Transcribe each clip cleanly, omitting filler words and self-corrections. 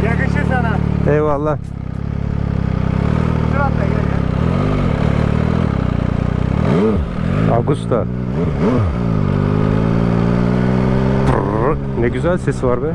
Yakışır sana. Eyvallah. Dur atla gel. Augusta. Ne güzel sesi var be.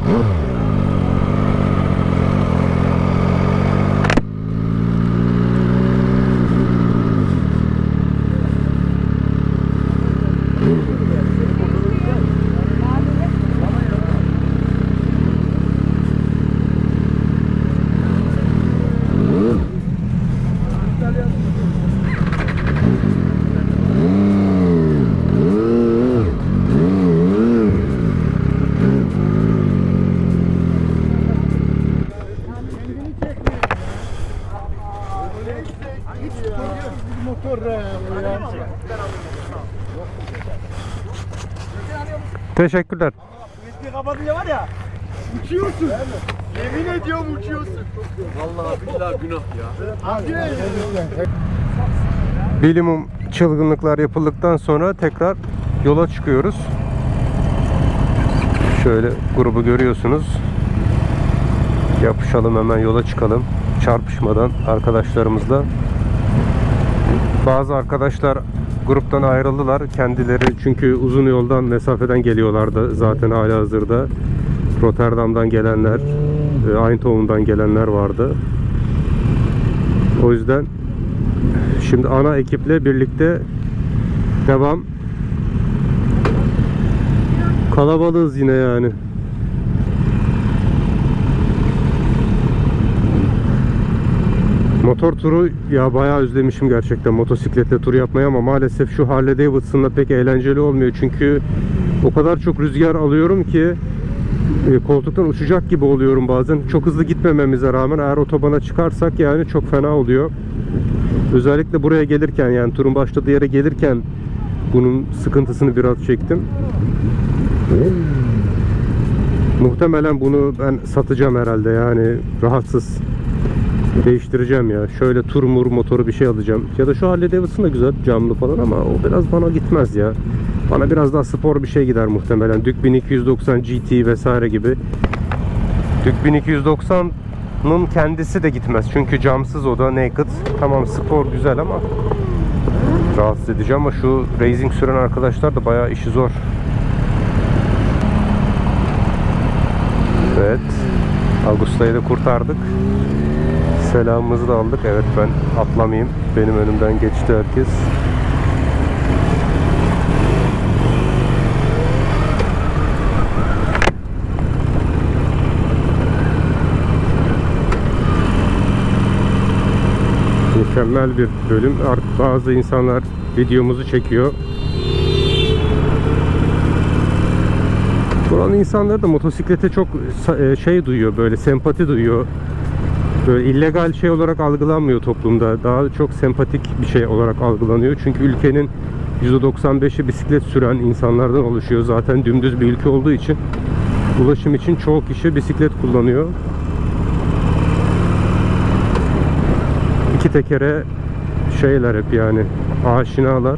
Teşekkürler. USB kapatınca var ya, uçuyorsun. Yemin ediyorum uçuyorsun. Vallahi billahi günah ya. Bilimum çılgınlıklar yapıldıktan sonra tekrar yola çıkıyoruz. Şöyle grubu görüyorsunuz. Yapışalım, hemen yola çıkalım. Çarpışmadan arkadaşlarımızla. Bazı arkadaşlar gruptan ayrıldılar. Kendileri çünkü uzun yoldan, mesafeden geliyorlardı zaten halihazırda. Rotterdam'dan gelenler, Eindhoven'dan gelenler vardı. O yüzden şimdi ana ekiple birlikte devam. Kalabalığız yine yani. Motor turu ya bayağı özlemişim gerçekten motosikletle tur yapmayı, ama maalesef şu Harley Davidson'la pek eğlenceli olmuyor. Çünkü o kadar çok rüzgar alıyorum ki koltuktan uçacak gibi oluyorum bazen. Çok hızlı gitmememize rağmen eğer otobana çıkarsak yani çok fena oluyor. Özellikle buraya gelirken, yani turun başladığı yere gelirken bunun sıkıntısını biraz çektim. Muhtemelen bunu ben satacağım herhalde, yani rahatsız. Değiştireceğim ya. Şöyle turmur motoru bir şey alacağım. Ya da şu Harley Davidson da güzel, camlı falan, ama o biraz bana gitmez ya. Bana biraz daha spor bir şey gider muhtemelen. Duke 1290 GT vesaire gibi. Duke 1290'nın kendisi de gitmez. Çünkü camsız, o da naked. Tamam, spor güzel ama rahatsız edici. Ama şu racing süren arkadaşlar da bayağı işi zor. Evet. Augusta'yı da kurtardık. Selamımızı da aldık. Evet, ben atlamayayım. Benim önümden geçti herkes. Mükemmel bir bölüm. Artık bazı insanlar videomuzu çekiyor. Buranın insanları da motosiklete çok şey duyuyor, böyle sempati duyuyor. Böyle illegal şey olarak algılanmıyor toplumda. Daha çok sempatik bir şey olarak algılanıyor. Çünkü ülkenin %95'i bisiklet süren insanlardan oluşuyor. Zaten dümdüz bir ülke olduğu için ulaşım için çoğu kişi bisiklet kullanıyor. İki tekere şeyler hep yani aşinalar.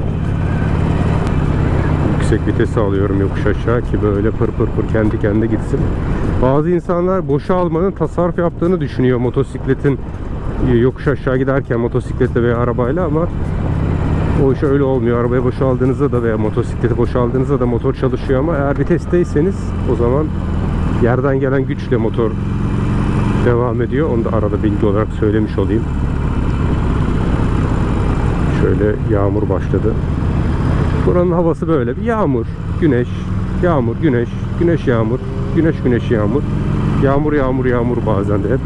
Yüksek vitesi alıyorum yokuş aşağı ki böyle pır pır pır kendi kendine gitsin. Bazı insanlar boşa almanın tasarruf yaptığını düşünüyor motosikletin yokuş aşağı giderken, motosikletle veya arabayla, ama o iş öyle olmuyor. Arabaya boşa aldığınızda da veya motosikleti boşa aldığınızda da motor çalışıyor, ama eğer vitesteyseniz o zaman yerden gelen güçle motor devam ediyor. Onu da arada bilgi olarak söylemiş olayım. Şöyle yağmur başladı. Buranın havası böyle bir yağmur, güneş, yağmur, güneş, güneş, yağmur, güneş, güneş, yağmur, yağmur, yağmur, yağmur bazen de hep.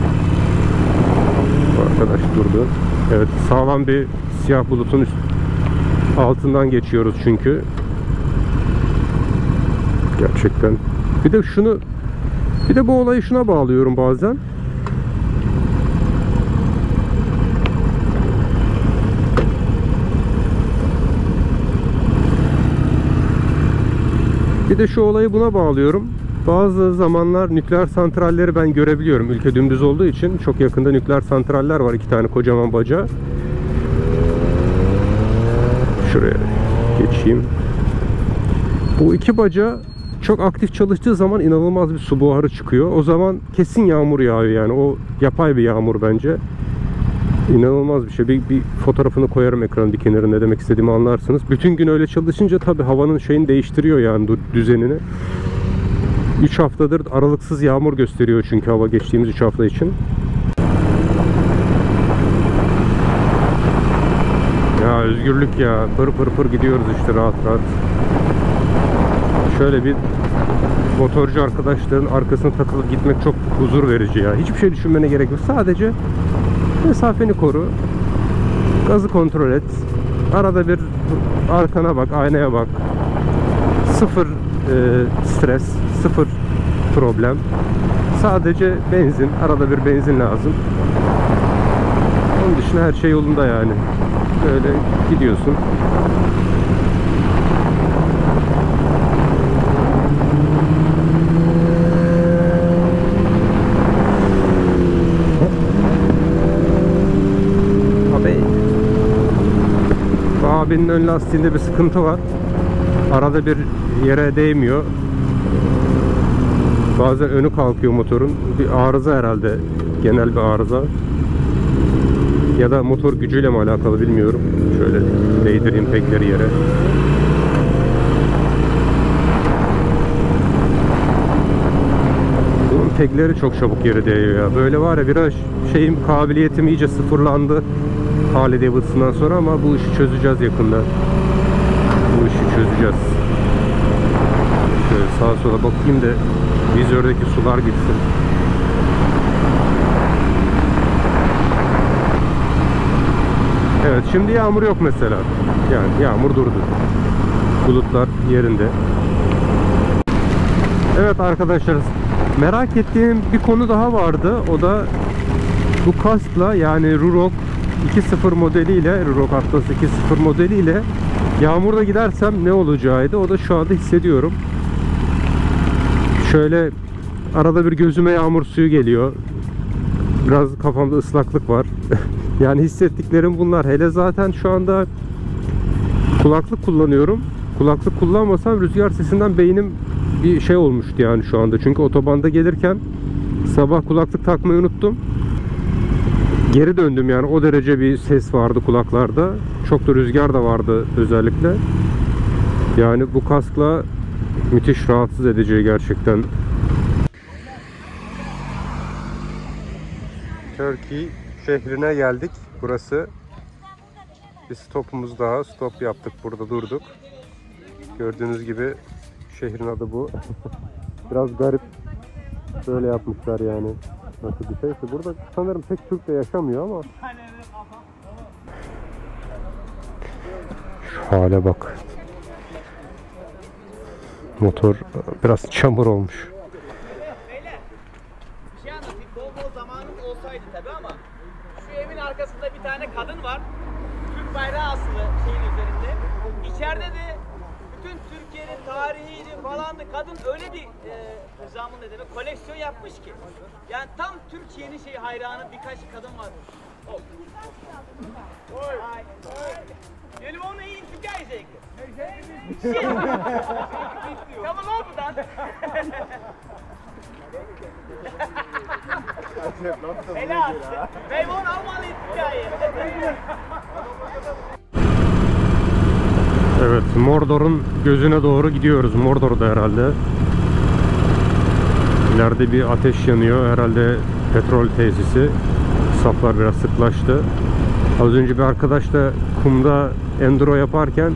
Arkadaş durdu. Evet, sağlam bir siyah bulutun altından geçiyoruz çünkü. Gerçekten. Bir de bu olayı şuna bağlıyorum bazen. Bir de şu olayı buna bağlıyorum. Bazı zamanlar nükleer santralleri ben görebiliyorum. Ülke dümdüz olduğu için çok yakında nükleer santraller var. 2 tane kocaman baca. Şuraya geçeyim. Bu 2 baca çok aktif çalıştığı zaman inanılmaz bir su buharı çıkıyor. O zaman kesin yağmur yağıyor yani. O yapay bir yağmur bence. İnanılmaz bir şey. Bir fotoğrafını koyarım ekranın bir kenarına, ne demek istediğimi anlarsınız. Bütün gün öyle çalışınca tabii havanın şeyini değiştiriyor yani, düzenini. 3 haftadır aralıksız yağmur gösteriyor çünkü hava, geçtiğimiz 3 hafta için. Ya özgürlük ya. Pır pır pır gidiyoruz işte, rahat rahat. Şöyle bir motorcu arkadaşların arkasına takılıp gitmek çok huzur verici ya. Hiçbir şey düşünmene gerek yok. Sadece mesafeni koru. Gazı kontrol et. Arada bir arkana bak, aynaya bak. Sıfır stres, sıfır problem. Sadece benzin, arada bir benzin lazım. Onun dışında her şey yolunda yani. Böyle gidiyorsun. Abinin ön lastiğinde bir sıkıntı var. Arada bir yere değmiyor. Bazen önü kalkıyor motorun. Bir arıza herhalde. Genel bir arıza. Ya da motor gücüyle mi alakalı bilmiyorum. Şöyle değdireyim pekleri yere. Bunun pekleri çok çabuk yere değiyor ya. Böyle var ya, biraz kabiliyetim iyice sıfırlandı Harley Davidson'dan sonra, ama bu işi çözeceğiz yakında. Bu işi çözeceğiz. Şöyle sağa sola bakayım da vizördeki sular gitsin. Evet, şimdi yağmur yok mesela. Yani yağmur durdu. Bulutlar yerinde. Evet arkadaşlar, merak ettiğim bir konu daha vardı. O da bu kaskla, yani Rurok 2.0 modeliyle, Rurok Atlas 2.0 modeliyle yağmurda gidersem ne olacağıydı. O da şu anda hissediyorum. Şöyle arada bir gözüme yağmur suyu geliyor. Biraz kafamda ıslaklık var. Yani hissettiklerim bunlar. Hele zaten şu anda kulaklık kullanıyorum. Kulaklık kullanmasam rüzgar sesinden beynim bir şey olmuştu yani şu anda. Çünkü otobanda gelirken sabah kulaklık takmayı unuttum. Geri döndüm yani, o derece bir ses vardı kulaklarda. Çok da rüzgar da vardı özellikle. Yani bu kaskla müthiş rahatsız edici gerçekten. Turkey şehrine geldik. Burası. Bir stopumuz daha. Stop yaptık. Burada durduk. Gördüğünüz gibi şehrin adı bu. Biraz garip. Böyle yapmışlar yani. Nasıl bir şeyse. Burada sanırım pek Türk de yaşamıyor ama. Şu hale bak. Motor biraz çamur olmuş. Bir şey anlatayım. Bol zamanım olsaydı tabii ama şu evin arkasında bir tane kadın var. Türk bayrağı asılı şeyin üzerinde. İçeride de bütün Türkiye'nin tarihiydi falandı. Kadın öyle bir nizamın ne demek koleksiyon yapmış ki. Yani tam Türkiye'nin hayranı birkaç kadın var. Oh. Jullie wonen hier in Turkije zeker? Shit! Kan wel lopen dan? Helaas, wij wonen allemaal in Turkije. Evet, Mordor'un gözüne doğru gidiyoruz. Mordor'da herhalde. İleride bir ateş yanıyor. Herhalde petrol tesisi. Saflar biraz sıklaştı. Az önce bir arkadaş da kumda enduro yaparken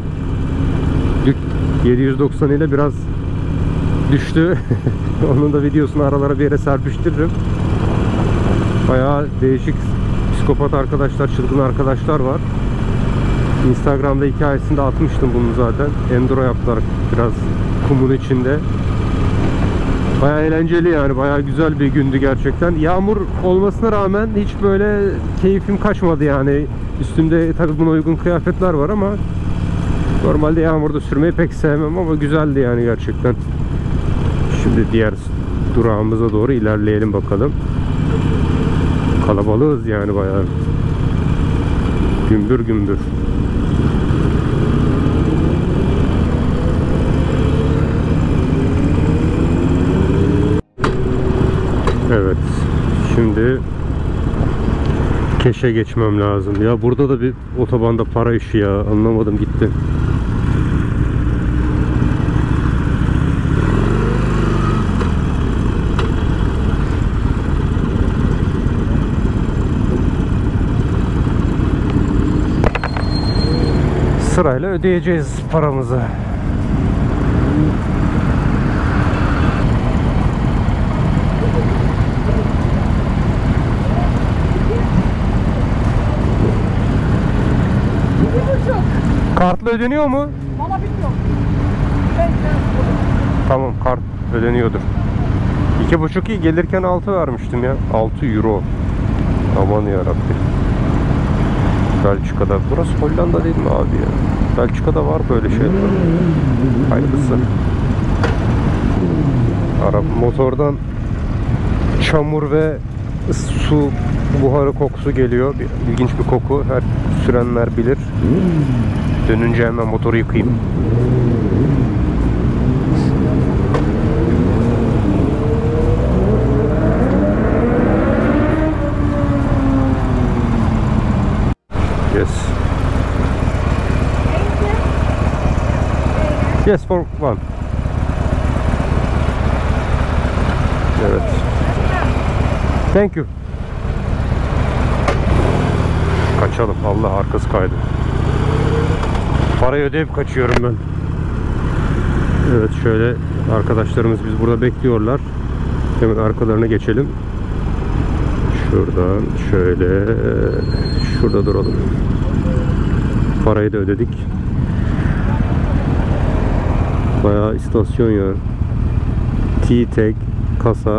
790 ile biraz düştü. Onun da videosunu aralara bir yere serpiştiririm. Bayağı değişik psikopat arkadaşlar, çılgın arkadaşlar var. Instagram'da hikayesinde atmıştım bunu zaten. Enduro yaptılar biraz kumun içinde. Bayağı eğlenceli yani, bayağı güzel bir gündü gerçekten. Yağmur olmasına rağmen hiç böyle keyfim kaçmadı yani. Üstümde tabii buna uygun kıyafetler var ama normalde yağmurda sürmeyi pek sevmem ama güzeldi yani gerçekten. Şimdi diğer durağımıza doğru ilerleyelim bakalım. Kalabalığız yani bayağı. Gümbür gümbür. Evet. Şimdi Keş'e geçmem lazım. Ya burada da bir otobanda para işi ya. Anlamadım gitti. Sırayla ödeyeceğiz paramızı. Kartla ödeniyor mu? Valla bilmiyorum. Tamam, kart ödeniyordur. 2,5 iyi, gelirken 6 vermiştim ya. 6 euro. Aman yarabbim. Belçika'da. Burası Hollanda değil mi abi ya? Belçika'da var böyle şeyler. Hayırlısı. Motordan çamur ve su buharı kokusu geliyor. İlginç bir koku. Her sürenler bilir. Dönünce hemen motoru yıkayayım. Yes. Yes, for one. Evet. Thank you. Kaçalım. Allah, arkası kaydı. Parayı ödeyip kaçıyorum ben. Evet, şöyle arkadaşlarımız biz burada bekliyorlar. Hemen arkalarına geçelim. Şuradan şöyle şurada duralım. Parayı da ödedik. Bayağı istasyon ya. T-Tag, kasa,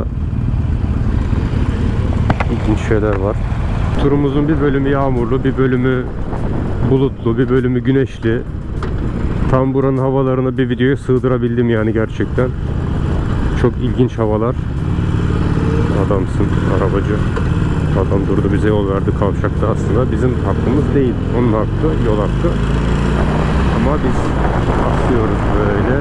ilginç şeyler var. Turumuzun bir bölümü yağmurlu, bir bölümü bulutlu, bir bölümü güneşli. Tam buranın havalarını bir videoya sığdırabildim yani gerçekten. Çok ilginç havalar. Adamsın arabacı. Adam durdu, bize yol verdi kavşakta aslında. Bizim hakkımız değil. Onun hakkı, yol hakkı. Ama biz atlıyoruz böyle.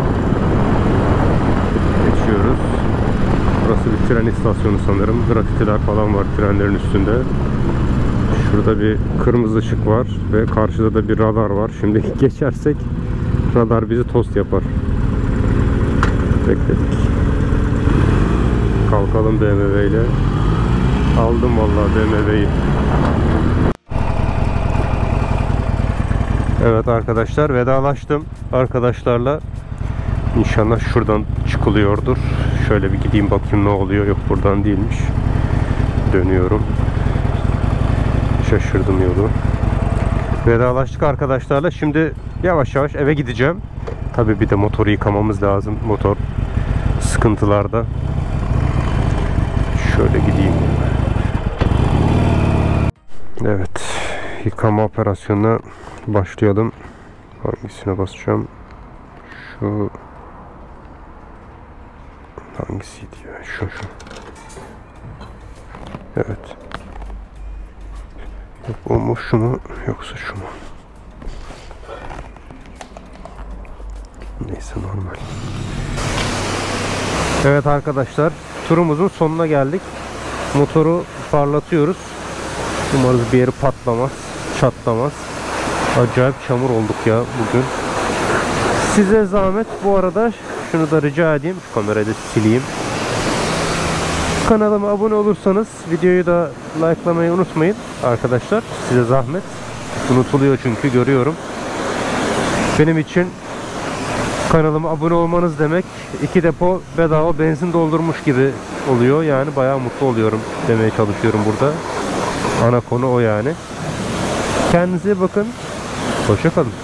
Geçiyoruz. Burası bir tren istasyonu sanırım. Grafitiler falan var trenlerin üstünde. Şurada bir kırmızı ışık var ve karşıda da bir radar var. Şimdi geçersek radar bizi tost yapar. Bekledik. Kalkalım BMW ile. Aldım vallahi BMW'yi. Evet arkadaşlar, vedalaştım arkadaşlarla. İnşallah şuradan çıkılıyordur. Şöyle bir gideyim bakayım ne oluyor. Yok, buradan değilmiş. Dönüyorum. Şaşırdım yolu. Vedalaştık arkadaşlarla. Şimdi yavaş yavaş eve gideceğim. Tabii bir de motoru yıkamamız lazım. Motor sıkıntılarda. Şöyle gideyim. Evet. Yıkama operasyonuna başlayalım. Hangisine basacağım? Şu hangisiydi ya? Şu. Evet. Yok, o mu şu mu yoksa şu mu? Neyse, normal. Evet arkadaşlar, turumuzun sonuna geldik. Motoru parlatıyoruz. Umarız bir yeri patlamaz, çatlamaz. Acayip çamur olduk ya bugün. Size zahmet, bu arada şunu da rica edeyim. Şu kamerayı da sileyim. Kanalıma abone olursanız videoyu da likelamayı unutmayın arkadaşlar. Size zahmet. Unutuluyor çünkü, görüyorum. Benim için kanalıma abone olmanız demek 2 depo bedava benzin doldurmuş gibi oluyor. Yani bayağı mutlu oluyorum demeye çalışıyorum burada. Ana konu o yani. Kendinize bakın. Hoşça kalın.